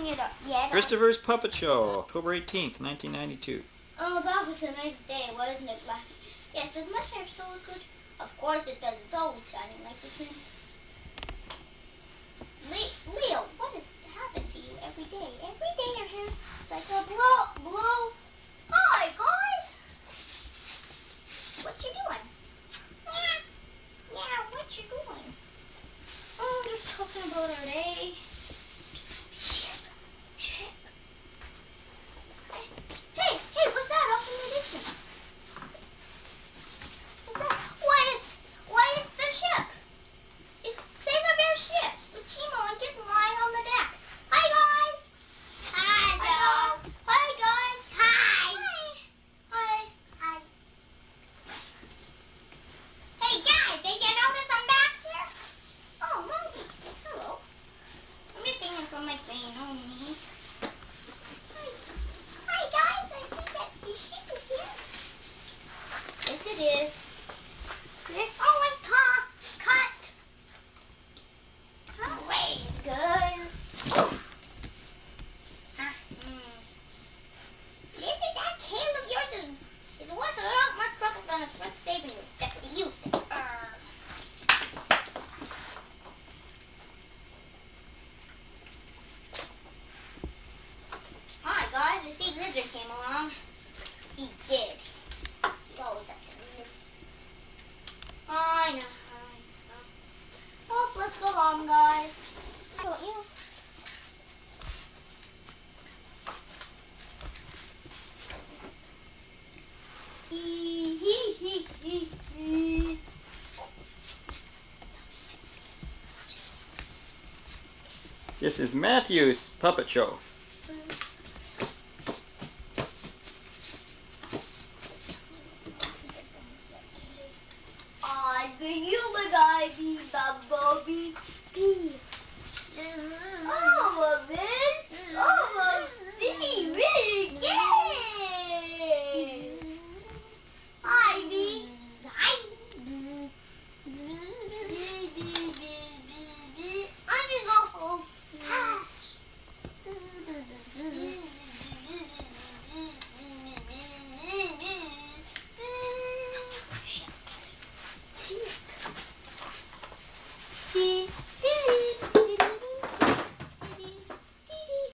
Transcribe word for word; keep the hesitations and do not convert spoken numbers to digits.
it up yet. Christopher's Puppet Show, October eighteenth, nineteen ninety-two. Oh, that was a nice day, wasn't it, Black? Yes, does my hair still look good? Of course it does. It's always shining like this. Le Leo, what has happened to you every day? Every day your hair like a blow, blow. Hi, guys. What you doing? Yeah, yeah, what you doing? Oh, just talking about our day. Chip, chip. Hey, hey, what's that up in the distance? What's that? Why is, why is the ship? It's Sailor Bear's ship with Chimo and Kitten lying on the deck. Hi, guys. Hi, Hello. Hi, guys. Hi. Hi. Hi. Hey, guys, did you notice I'm back here? Oh, Monkey. Hello. I'm just thinking from my plane only. Hi. Hi, guys. I see that the ship is here. Yes, it is. Oh, it's hot. Cut. Cut away, guys. Oof. Ah, mm. Lizard, that tail of yours is, is worth a lot more trouble than it's worth saving you. That you think. Uh. Hi, guys. I see Lizard came along. He did. You always have to miss. I know. I know. Well, let's go home, guys. Don't you? Hee hee hee hee hee. This is Matthew's Puppet Show.